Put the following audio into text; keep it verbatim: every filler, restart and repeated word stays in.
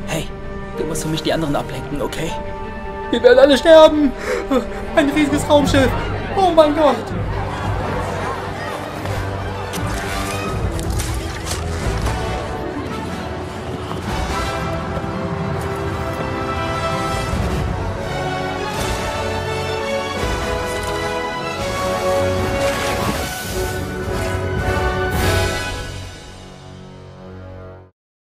Hey, du musst für mich die anderen ablenken, okay? Wir werden alle sterben. Ein riesiges Raumschiff. Oh mein Gott.